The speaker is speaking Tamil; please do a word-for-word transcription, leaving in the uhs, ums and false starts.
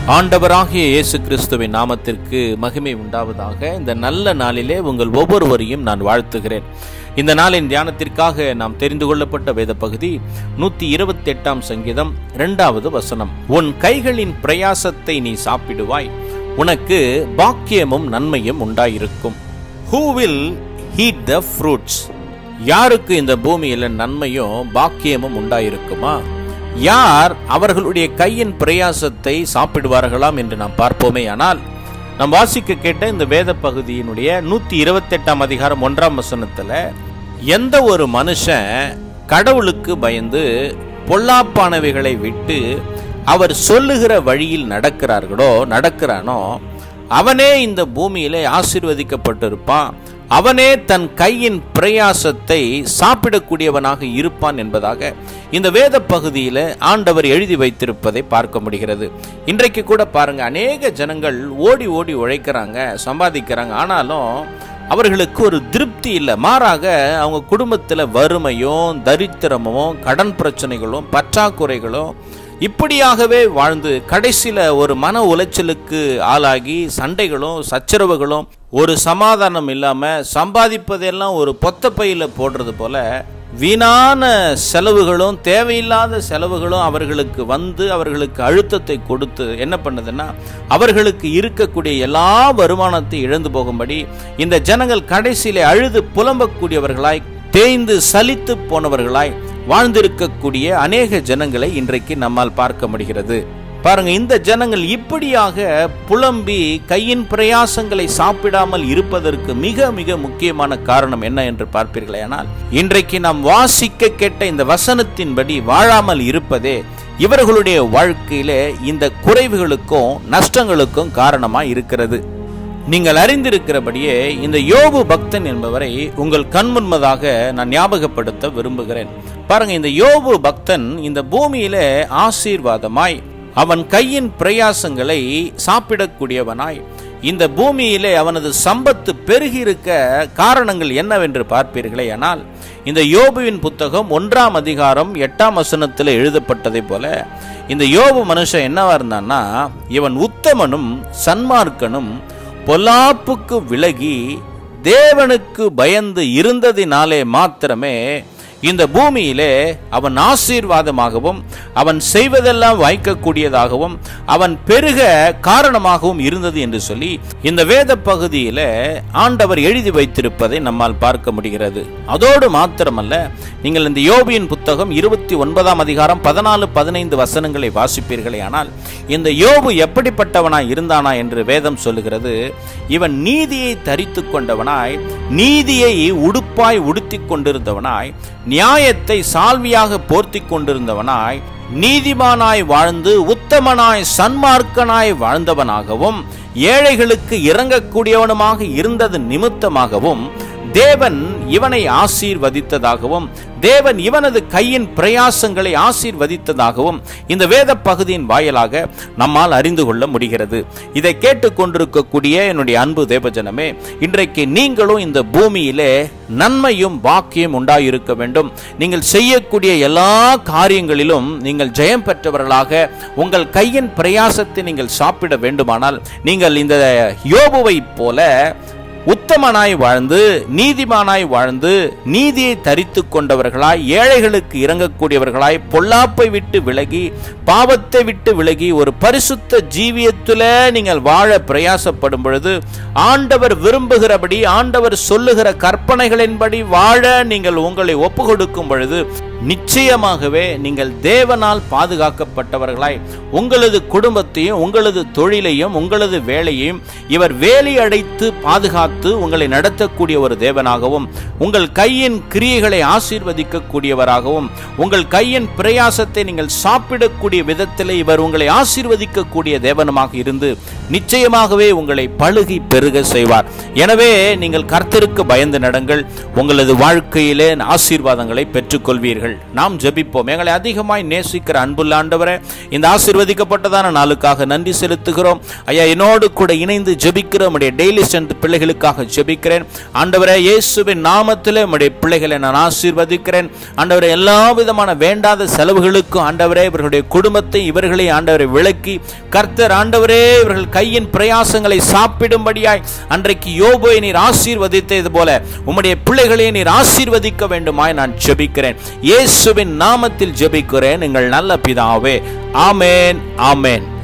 ஆண்டவராகிய இயேசு கிறிஸ்துவின் நாமத்திற்கு மகிமை உண்டாவதாக. இந்த நல்ல நாளிலே உங்கள் ஒவ்வொருவரையும் நான் வாழ்த்துகிறேன். இந்த நாளின் தியானத்திற்காக நாம் தெரிந்து கொள்ளப்பட்ட வேத பகுதி நூத்தி இருபத்தி எட்டாம் சங்கீதம் இரண்டாவது வசனம். உன் கைகளின் பிரயாசத்தை நீ சாப்பிடுவாய், உனக்கு பாக்கியமும் நன்மையும் உண்டாயிருக்கும். Who will eat the fruits? யாருக்கு இந்த பூமியில நன்மையும் பாக்கியமும் உண்டாயிருக்குமா? யார் அவர்களுடைய கையின் பிரயாசத்தை சாப்பிடுவார்களாம் என்று நாம் பார்ப்போமே. ஆனால் நாம் வாசிக்க கேட்ட இந்த வேத பகுதியினுடைய நூத்தி இருபத்தி எட்டாம் அதிகாரம் ஒன்றாம் வசனத்துல எந்த ஒரு மனுஷன் கடவுளுக்கு பயந்து பொல்லாப்பானவைகளை விட்டு அவர் சொல்லுகிற வழியில் நடக்கிறார்களோ நடக்கிறானோ அவனே இந்த பூமியிலே ஆசீர்வதிக்கப்பட்டிருப்பான், அவனே தன் கையின் பிரயாசத்தை சாப்பிடக்கூடியவனாக இருப்பான் என்பதாக இந்த வேத பகுதியில் ஆண்டவர் எழுதி வைத்திருப்பதை பார்க்க முடிகிறது. இன்றைக்கு கூட பாருங்க, அநேக ஜனங்கள் ஓடி ஓடி உழைக்கிறாங்க, சம்பாதிக்கிறாங்க. ஆனாலும் அவர்களுக்கு ஒரு திருப்தி இல்லை. மாறாக அவங்க குடும்பத்தில் வறுமையும் தரித்திரமும் கடன் பிரச்சனைகளும் பற்றாக்குறைகளும் இப்படியாகவே வாழ்ந்து கடைசியில் ஒரு மன உளைச்சலுக்கு ஆளாகி சண்டைகளும் சச்சரவுகளும் ஒரு சமாதானம் இல்லாமல் சம்பாதிப்பதெல்லாம் ஒரு பொத்த பையில் போடுறது போல வீணான செலவுகளும் தேவையில்லாத செலவுகளும் அவர்களுக்கு வந்து அவர்களுக்கு அழுத்தத்தை கொடுத்து என்ன பண்ணுதுன்னா அவர்களுக்கு இருக்கக்கூடிய எல்லா வருமானத்தை இழந்து போகும்படி இந்த ஜனங்கள் கடைசியிலே அழுது புலம்பக்கூடியவர்களாய் தேய்ந்து சலித்து போனவர்களாய் வாழ்ந்திருக்கக்கூடிய அநேக ஜனங்களை இன்றைக்கு நம்மால் பார்க்க முடிகிறது. பாருங்க, இந்த ஜனங்கள் இப்படியாக புலம்பி கையின் பிரயாசங்களை சாப்பிடாமல் இருப்பதற்கு மிக மிக முக்கியமான காரணம் என்ன என்று பார்ப்பீர்களே. ஆனால் இன்றைக்கு நாம் வாசிக்க கேட்ட இந்த வசனத்தின்படி வாழாமல் இருப்பதே இவர்களுடைய வாழ்க்கையிலே இந்த குறைவுகளுக்கும் நஷ்டங்களுக்கும் காரணமாய் இருக்கிறது. நீங்கள் அறிந்திருக்கிறபடியே இந்த யோபு பக்தன் என்பவரை உங்கள் கண்முன்மதாக நான் ஞாபகப்படுத்த விரும்புகிறேன். பாருங்க, இந்த யோபு பக்தன் இந்த பூமியிலே ஆசீர்வாதமாய் அவன் கையின் பிரயாசங்களை சாப்பிடக்கூடியவனாய் இந்த பூமியிலே அவனது சம்பத்து பெருகி இருக்க காரணங்கள் என்னவென்று பார்ப்பீர்களே. ஆனால் இந்த யோபுவின் புத்தகம் ஒன்றாம் அதிகாரம் எட்டாம் வசனத்தில் எழுதப்பட்டதை போல இந்த யோபு மனுஷன் என்னவா இருந்தான்னா, இவன் உத்தமனும் சன்மார்க்கனும் பொல்லாப்புக்கு விலகி தேவனுக்கு பயந்து இருந்ததினாலே மாத்திரமே இந்த பூமியிலே அவன் ஆசீர்வாதமாகவும் அவன் செய்வதெல்லாம் வாய்க்கக்கூடியதாகவும் அவன் பெருக காரணமாகவும் இருந்தது என்று சொல்லி இந்த வேத பகுதியில ஆண்டவர் எழுதி வைத்திருப்பதை நம்மால் பார்க்க முடிகிறது. அதோடு மாத்திரமல்ல, நீங்கள் இந்த யோபின் புத்தகம் இருபத்தி ஒன்பதாம் அதிகாரம் பதினாலு பதினைந்து வசனங்களை வாசிப்பீர்களே. ஆனால் இந்த யோபு எப்படிப்பட்டவனாய் இருந்தானா என்று வேதம் சொல்லுகிறது. இவன் நீதியை தரித்து கொண்டவனாய், நீதியை உடுப்பாய் உடுத்தி கொண்டிருந்தவனாய், நியாயத்தை சால்வியாக போர்த்தி கொண்டிருந்தவனாய், நீதிமானாய் வாழ்ந்து உத்தமனாய் சன்மார்க்கனாய் வாழ்ந்தவனாகவும் ஏழைகளுக்கு இறங்கக்கூடியவனுமாக இருந்தது நிமித்தமாகவும் தேவன் இவனை ஆசீர்வதித்ததாகவும் தேவன் இவனது கையின் பிரயாசங்களை ஆசீர்வதித்ததாகவும் இந்த வேத பகுதியின் வாயிலாக நம்மால் அறிந்து கொள்ள முடிகிறது. இதை கேட்டுக்கொண்டிருக்கக்கூடிய என்னுடைய அன்பு தேவஜனமே, இன்றைக்கு நீங்களும் இந்த பூமியிலே நன்மையும் பாக்கியம் உண்டாயிருக்க வேண்டும். நீங்கள் செய்யக்கூடிய எல்லா காரியங்களிலும் நீங்கள் ஜெயம் பெற்றவர்களாக உங்கள் கையின் பிரயாசத்தை நீங்கள் சாப்பிட வேண்டுமானால் நீங்கள் இந்த யோபுவை போல உத்தமனாய் வாழ்ந்து நீதிமானாய் வாழ்ந்து நீதியை தரித்து கொண்டவர்களாய் ஏழைகளுக்கு இறங்கக்கூடியவர்களாய் பொல்லாப்பை விட்டு விலகி பாவத்தை விட்டு விலகி ஒரு பரிசுத்த ஜீவியத்துல நீங்கள் வாழ பிரயாசப்படும் பொழுது ஆண்டவர் விரும்புகிறபடி ஆண்டவர் சொல்லுகிற கற்பனைகளின்படி வாழ நீங்கள் உங்களை ஒப்பு கொடுக்கும் பொழுது நிச்சயமாகவே நீங்கள் தேவனால் பாதுகாக்கப்பட்டவர்களாய் உங்களது குடும்பத்தையும் உங்களது தொழிலையும் உங்களது வேலையையும் இவர் வேலி அடைத்து பாதுகாத்து உங்களை நடத்தக்கூடிய ஒரு தேவனாகவும் உங்கள் கையின் கிரியைகளை ஆசீர்வதிக்கக்கூடியவராகவும் உங்கள் கையின் பிரயாசத்தை நீங்கள் சாப்பிடக்கூடிய விதத்தில் இவர் உங்களை ஆசீர்வதிக்கக்கூடிய தேவனமாக இருந்து நிச்சயமாகவே உங்களை பழுகி பெருக செய்வார். எனவே நீங்கள் கர்த்தருக்கு பயந்து நடங்கள், உங்களது வாழ்க்கையிலே ஆசீர்வாதங்களை பெற்றுக்கொள்வீர்கள். நாம் ஜெபிப்போம். எங்களை அதிகமாய் நேசிக்கிற அன்புள்ள ஆண்டவரே, இந்த ஆசீர்வதிக்கப்பட்டதான நாளுக்காக நன்றி செலுத்துகிறோம். ஐயா, என்னோடு கூட இணைந்து ஜெபிக்கிற உம்முடைய டெய்லி ஸ்ட்ரென்த் பிள்ளைகளுக்காக குடும்பத்திற்காக ஜெபிக்கிறேன். ஆண்டவரே, இயேசுவின் நாமத்திலே உம்முடைய பிள்ளைகளை நான் ஆசீர்வதிக்கிறேன். ஆண்டவரே, எல்லா விதமான வேண்டாத செலவுகளுக்கும் ஆண்டவரே இவர்களுடைய குடும்பத்தை இவர்களை ஆண்டவரை விலக்கி கர்த்தர் ஆண்டவரே இவர்கள் கையின் பிரயாசங்களை சாப்பிடும்படியாய் அன்றைக்கு யோபுவை நீர் ஆசீர்வதித்தது போல உம்முடைய பிள்ளைகளை நீர் ஆசீர்வதிக்க வேண்டுமாய் நான் ஜெபிக்கிறேன். இயேசுவின் நாமத்தில் ஜெபிக்கிறேன் எங்கள் நல்ல பிதாவே. ஆமென், ஆமென்.